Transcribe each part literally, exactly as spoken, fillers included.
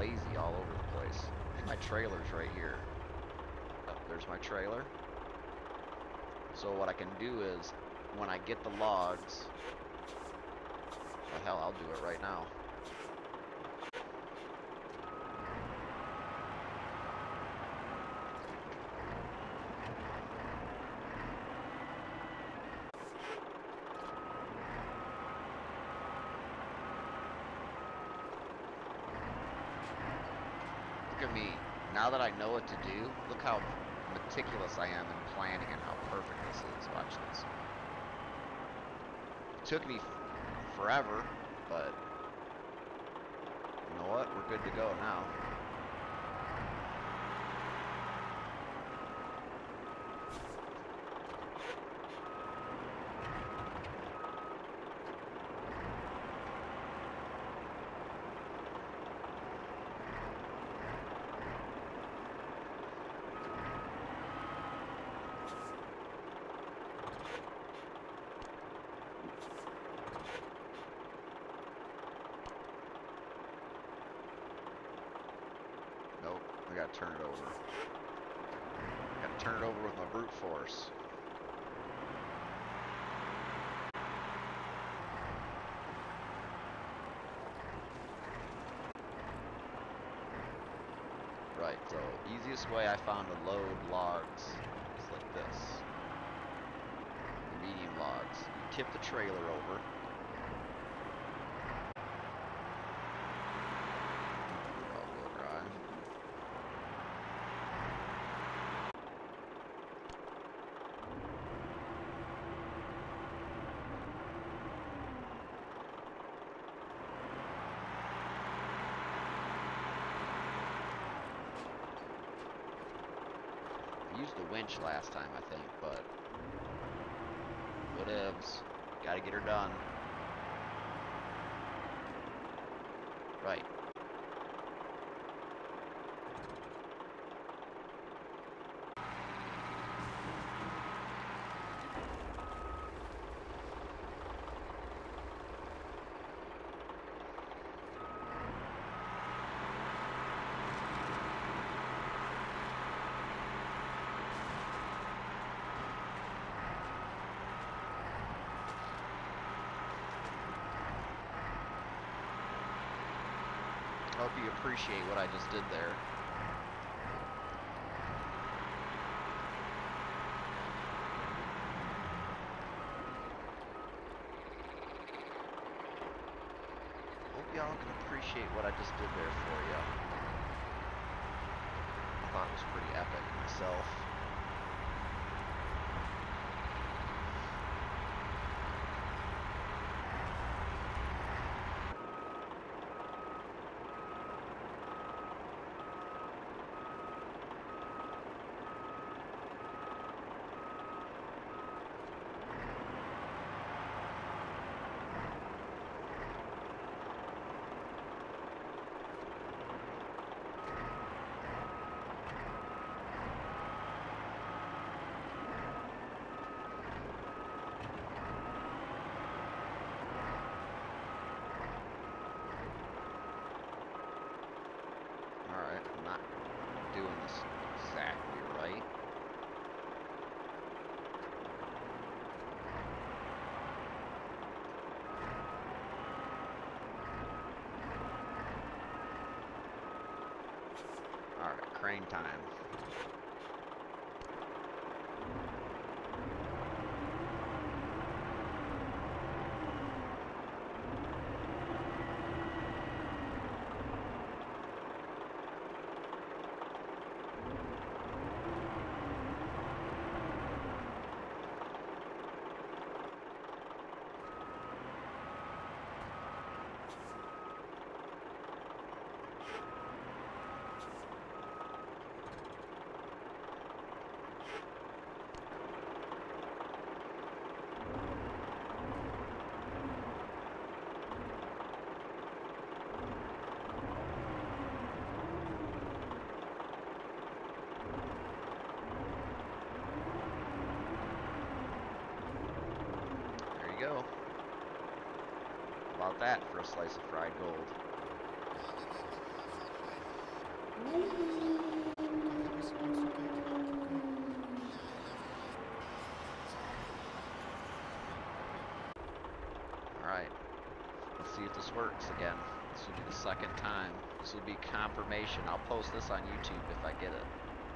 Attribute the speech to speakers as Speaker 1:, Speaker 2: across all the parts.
Speaker 1: lazy all over the place. My trailer's right here. Oh, there's my trailer. So what I can do is, when I get the logs, well, hell, I'll do it right now. Look at me. Now that I know what to do, look how meticulous I am in planning and how perfect this is. Watch this. It took me forever, but you know what? We're good to go now. Nope, I gotta turn it over. Gotta turn it over with my brute force. Right, so easiest way I found to load logs is like this. The medium logs. You tip the trailer over. All-wheel drive. I used the winch last time, I think, but whatevs. Gotta get her done. Right. Hope you appreciate what I just did there. Hope y'all can appreciate what I just did there for you. I thought it was pretty epic myself. Alright, I'm not doing this exactly right. Alright, crane time. Go. How about that for a slice of fried gold? this works again. This will be the second time. This will be confirmation. I'll post this on YouTube if I get it.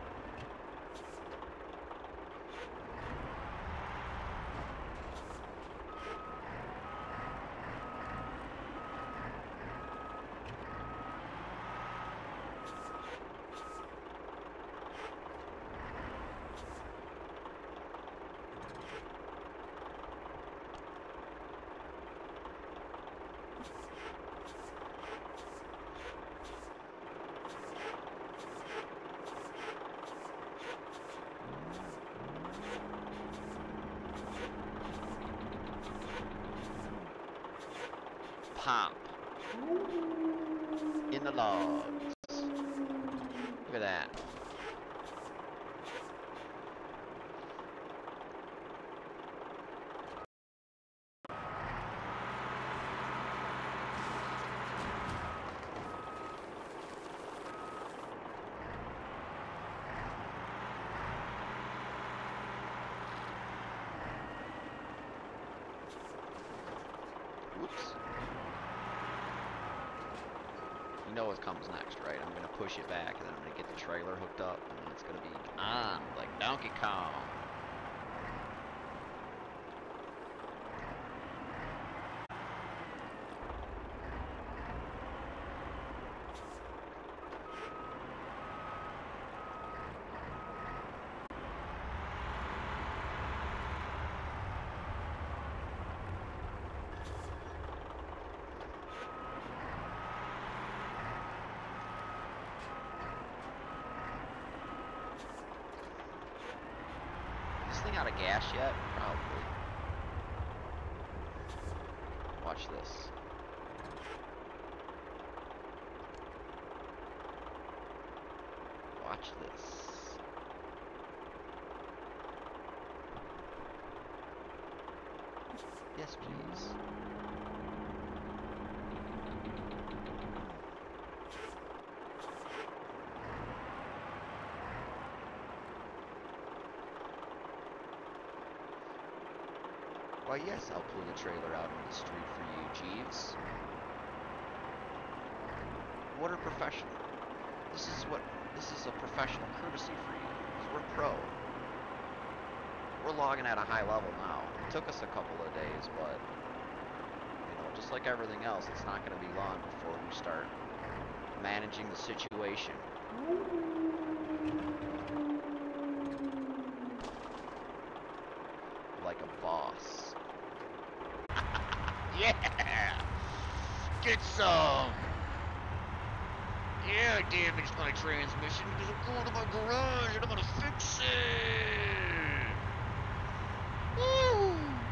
Speaker 1: Pop in the logs. Look at that. Whoops. You know what comes next, right? I'm gonna push it back, and then I'm gonna get the trailer hooked up, and then it's gonna be on like Donkey Kong. This thing out of gas yet? Probably. Watch this. Watch this. Yes, please. Why, yes, I'll pull the trailer out on the street for you, Jeeves. What a professional. This is what, this is a professional courtesy for you. 'Cause we're pro. We're logging at a high level now. It took us a couple of days, but, you know, just like everything else, it's not going to be long before we start managing the situation. Like a boss. Yeah! Get some! Yeah, I damaged my transmission because I'm going to my garage and I'm gonna fix it! Woo!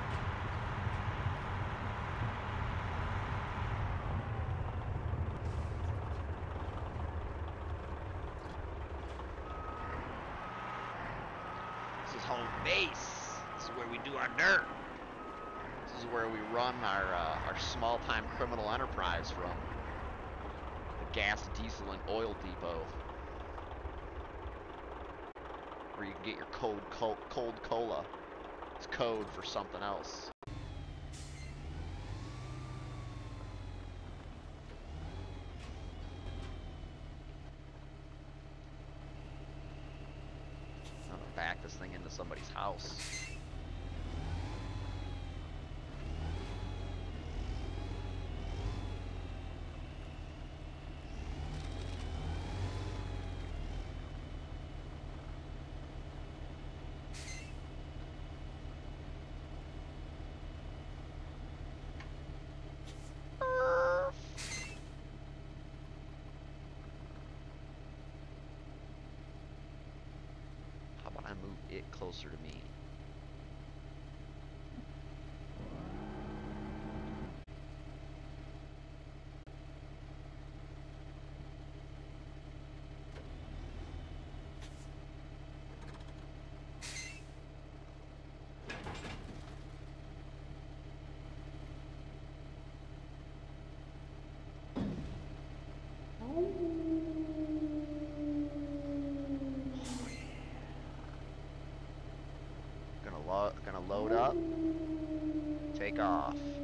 Speaker 1: This is home base. This is where we do our dirt. This is where we run our uh, our small-time criminal enterprise from. The gas, diesel, and oil depot. Where you can get your cold, cold, cold cola. It's code for something else. I'm gonna back this thing into somebody's house. How about I move it closer to me? Gonna load up, take off.